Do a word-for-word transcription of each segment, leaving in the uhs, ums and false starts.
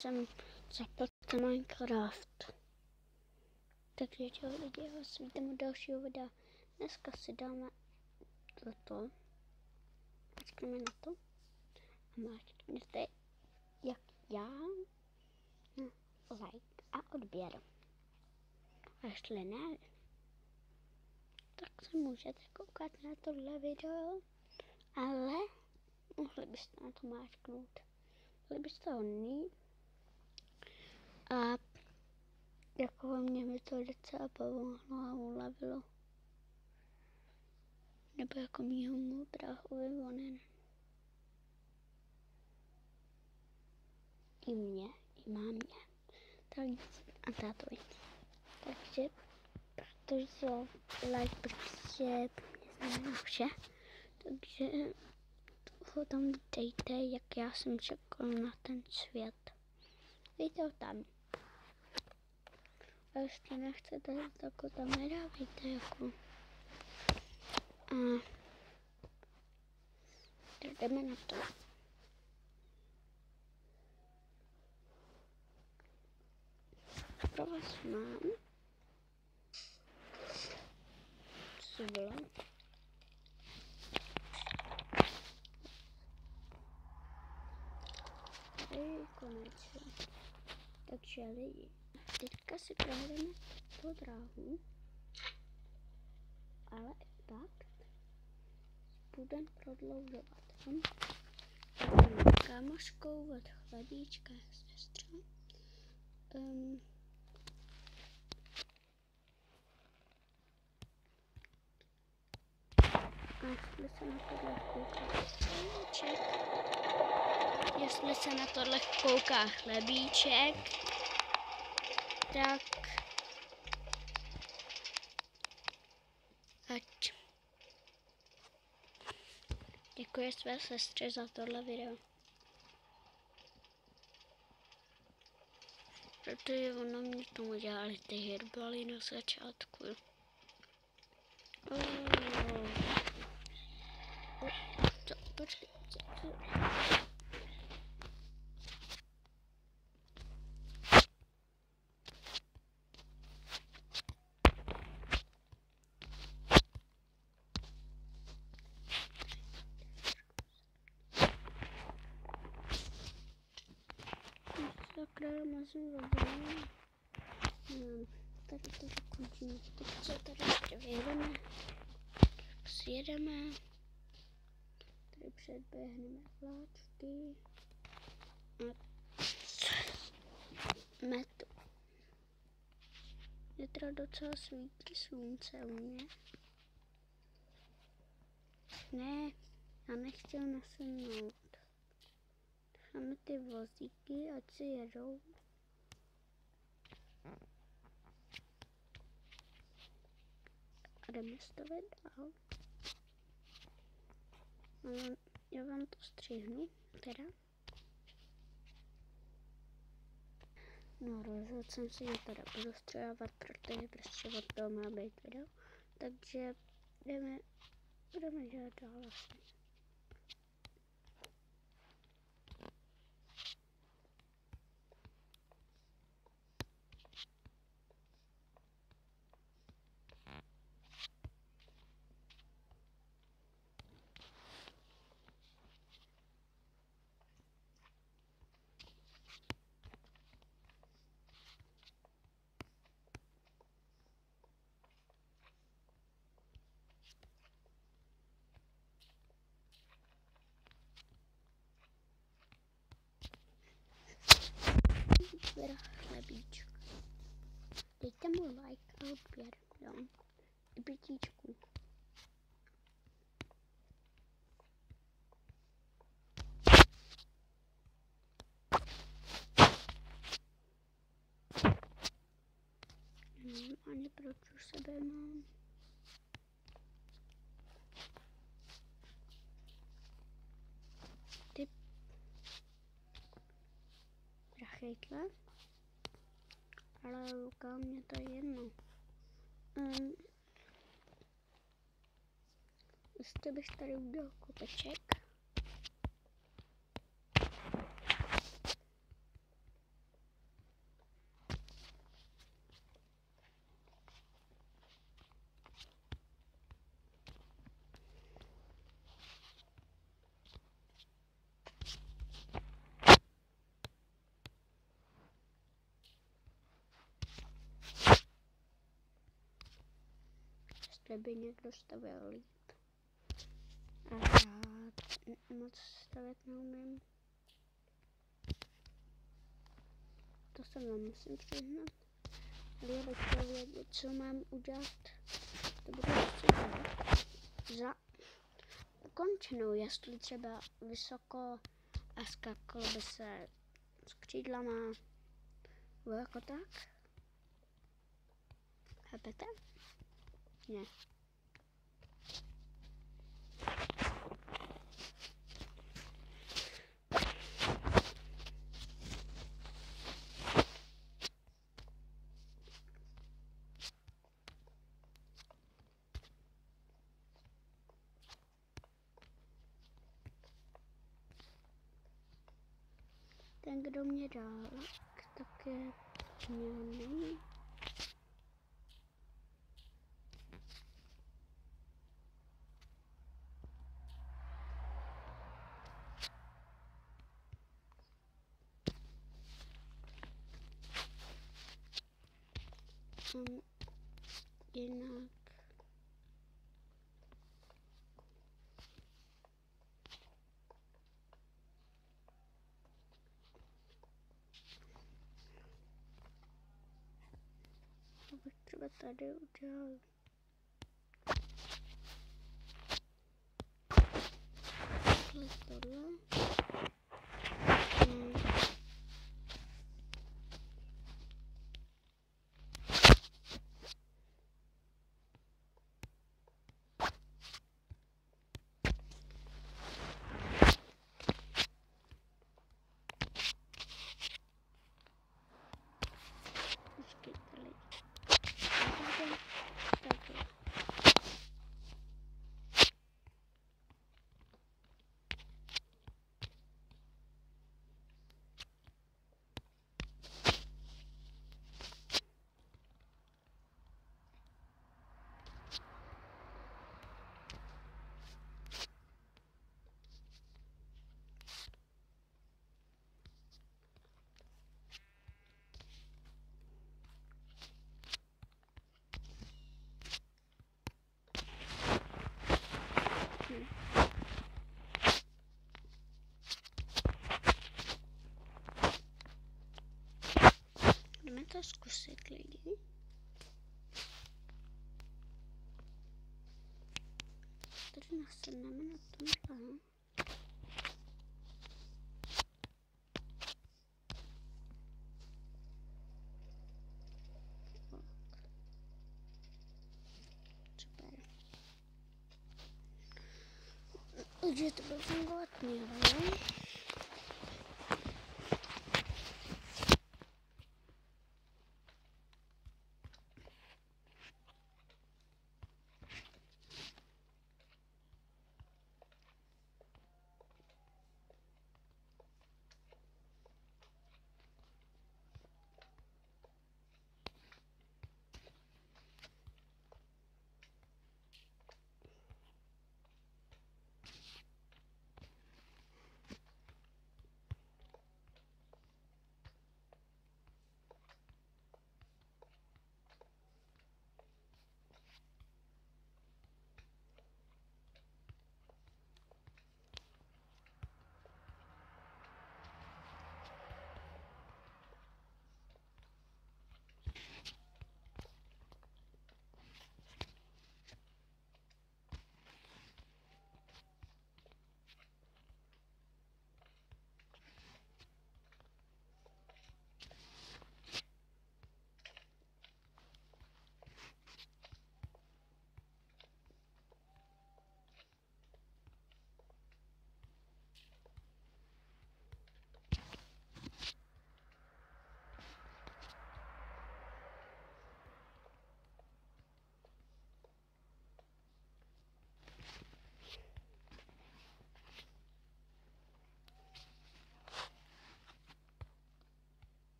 jsem zapl Minecraft. Takže čau lidi, já vás vítám u dalšího videa. Dneska si dáme toto. Počkejme na to. A máte jak já na like a odběr. A jestli ne, tak se můžete koukat na tohle video. Ale mohli byste na to máčknout. Mohli byste ho mít. A jako mě mi to docela pomohlo a ulevilo. Nebo jako mýho bráchovi onen. I mě, i mámě. Takže, a tátovi. Takže, protože like, protože mě znamená vše. Takže ho tam dejte, jak já jsem čekal na ten svět. Dejte ho tam. A jestli nechcete, tak ho tam nedávejte jako. A tak jdeme na to. Pro vás mám cibule. Tady konečně. Takže lidi, teďka si provedeme tu dráhu, ale pak budeme prodloužovat. Hm? Kámoškou od chlebíčka sestra. Um, a jestli se na tohle kouká chlebíček, jestli se na tohle kouká chlebíček, tak ať děkuji své sestře za tohle video. Protože ona mě tomu dělali ty hirbaly na začátku. Oh. Co, počkej, co, co? Sakra, musím zabrat. No, tady to dokončíme. Teď se tady ještě vyjedeme. Tak si jedeme. Tady předběhneme vláčky. A metu. Je teda docela svítí slunce u mě. Ne, já nechci nasednout. Máme ty vozíky, ať si jedou. A jdeme stavět dál. Já vám to střihnu, teda. No, rozhodl jsem si, že teda budu střihovat, protože prostě od toho má být video. Takže jdeme, budeme dělat dál vlastně. Výběr chlebíček. Dejte mu like a odběr, jo. I pětíčku. Nevím ani proč u sebe mám. Ty prachejtle. Ale Luka, mě to je jedno. Um, jestli bych tady udělal kopeček. kde by někdo stavěl líp. A já moc stavět neumím. To se vám musím přiznat. Ale já bych chtěl vědět, co mám udělat. To bude třeba za ukončenou, jestli třeba vysoko a skakalo by se s křídlama. Bylo jako tak? Chápete? Ne. Ten, kdo mě dal, tak je mělný. Um, jinak abych třeba tady udělal tohle. Hmm. Počkejte, lidi. Takhle. Takhle. Hm. Jdeme to zkusit, lidi. Tady nasedneme na tomhle. Super. Takže to bude fungovat mělo.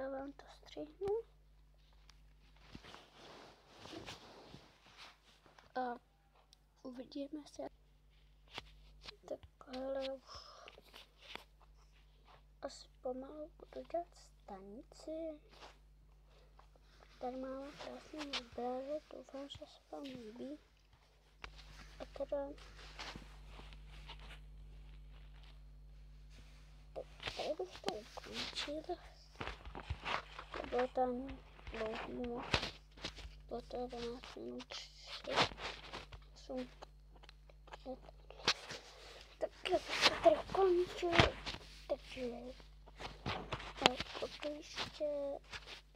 já vám to střihnu. A uvidíme se. Takhle už asi pomalu budu dělat stanici. Tady máme krásný obrázek, doufám, že se vám líbí. A teda tady bych to ukončil. To bylo tam dlouhý moc. Bylo to jedenáct minut osm. Takže to tady končil. Takže tak, ještě